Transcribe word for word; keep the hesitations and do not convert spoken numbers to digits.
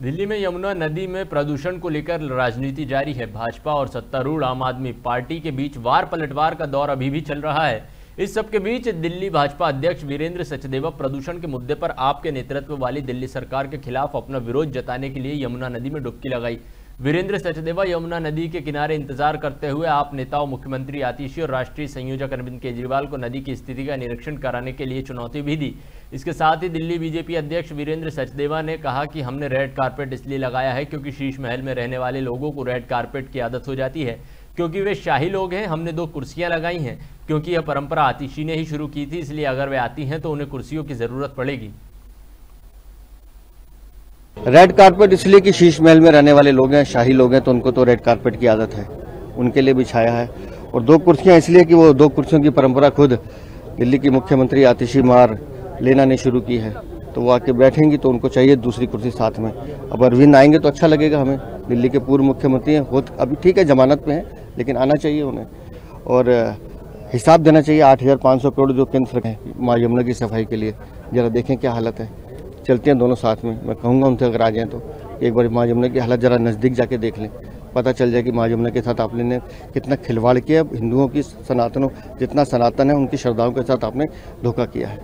दिल्ली में यमुना नदी में प्रदूषण को लेकर राजनीति जारी है। भाजपा और सत्तारूढ़ आम आदमी पार्टी के बीच वार पलटवार का दौर अभी भी चल रहा है। इस सबके बीच दिल्ली भाजपा अध्यक्ष वीरेंद्र सचदेवा प्रदूषण के मुद्दे पर आपके नेतृत्व वाली दिल्ली सरकार के खिलाफ अपना विरोध जताने के लिए यमुना नदी में डुबकी लगाई। वीरेंद्र सचदेवा यमुना नदी के किनारे इंतजार करते हुए आप नेताओं मुख्यमंत्री आतिशी और राष्ट्रीय संयोजक अरविंद केजरीवाल को नदी की स्थिति का निरीक्षण कराने के लिए चुनौती भी दी। इसके साथ ही दिल्ली बीजेपी अध्यक्ष वीरेंद्र सचदेवा ने कहा कि हमने रेड कारपेट इसलिए लगाया है क्योंकि शीश महल में रहने वाले लोगों को रेड कारपेट की आदत हो जाती है, क्योंकि वे शाही लोग हैं। हमने दो कुर्सियां लगाई हैं क्योंकि यह परंपरा आतिशी ने ही शुरू की थी, इसलिए अगर वे आती हैं तो उन्हें कुर्सियों की जरूरत पड़ेगी। रेड कारपेट इसलिए कि शीश महल में रहने वाले लोग हैं, शाही लोग हैं, तो उनको तो रेड कारपेट की आदत है, उनके लिए बिछाया है। और दो कुर्सियां इसलिए कि वो दो कुर्सियों की परंपरा खुद दिल्ली की मुख्यमंत्री आतिशी मार लेना ने शुरू की है, तो वो आके बैठेंगी तो उनको चाहिए दूसरी कुर्सी साथ में। अब अरविंद आएंगे तो अच्छा लगेगा हमें, दिल्ली के पूर्व मुख्यमंत्री हैं, वो अभी ठीक है जमानत पे हैं, लेकिन आना चाहिए उन्हें और हिसाब देना चाहिए। आठ हजार पाँच सौ करोड़ जो केंद्र सरकार है माँ यमुना की सफाई के लिए, जरा देखें क्या हालत है। चलते हैं दोनों साथ में, मैं कहूँगा उनसे अगर आ जाएँ तो एक बार माँ यमुना की हालत जरा नज़दीक जाके देख लें, पता चल जाए कि माँ यमुना के साथ आपने ने कितना खिलवाड़ किया। हिंदुओं की सनातनों जितना सनातन है उनकी श्रद्धाओं के साथ आपने धोखा किया है।